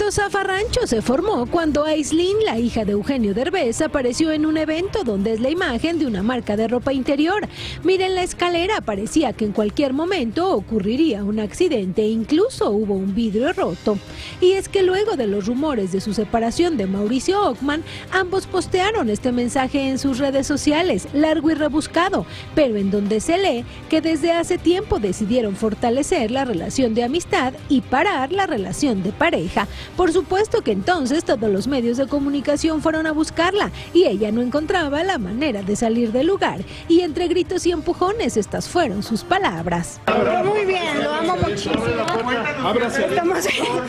Pero zafarrancho se formó cuando Aislinn, la hija de Eugenio Derbez, apareció en un evento donde es la imagen de una marca de ropa interior. Miren la escalera, parecía que en cualquier momento ocurriría un accidente e incluso hubo un vidrio roto. Y es que luego de los rumores de su separación de Mauricio Ockman, ambos postearon este mensaje en sus redes sociales, largo y rebuscado, pero en donde se lee que desde hace tiempo decidieron fortalecer la relación de amistad y parar la relación de pareja. Por supuesto que entonces todos los medios de comunicación fueron a buscarla y ella no encontraba la manera de salir del lugar. Y entre gritos y empujones estas fueron sus palabras. Muy bien, lo amo muchísimo. Estamos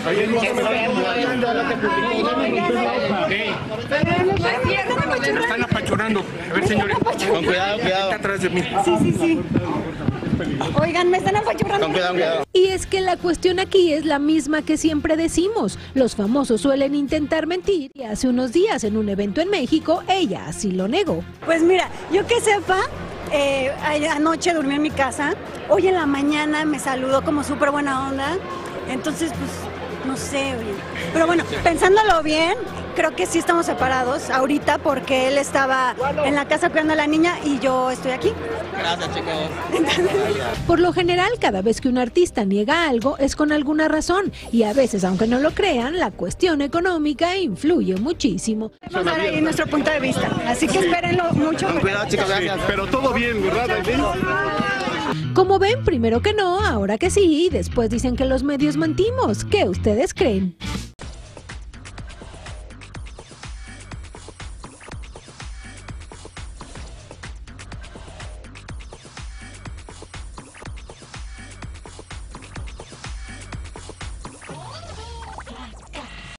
Me están apachurrando. A ver, señores. Con cuidado, cuidado. Está atrás de mí. Sí. Oigan, me están apachurrando. Con cuidado. Y es que la cuestión aquí es la misma que siempre decimos. Los famosos suelen intentar mentir y hace unos días en un evento en México, ella así lo negó. Pues mira, yo que sepa, anoche dormí en mi casa, hoy en la mañana me saludó como súper buena onda, entonces pues no sé, oye. Pero bueno, pensándolo bien, creo que sí estamos separados ahorita porque él estaba en la casa cuidando a la niña y yo estoy aquí. Gracias, chicos. Por lo general, cada vez que un artista niega algo es con alguna razón y a veces, aunque no lo crean, la cuestión económica influye muchísimo. Vamos a dar ahí nuestro punto de vista, así que espérenlo mucho. Con cuidado, chicos, gracias. Pero todo bien, ¿verdad? Como ven, primero que no, ahora que sí, y después dicen que los medios mentimos. ¿Qué ustedes creen?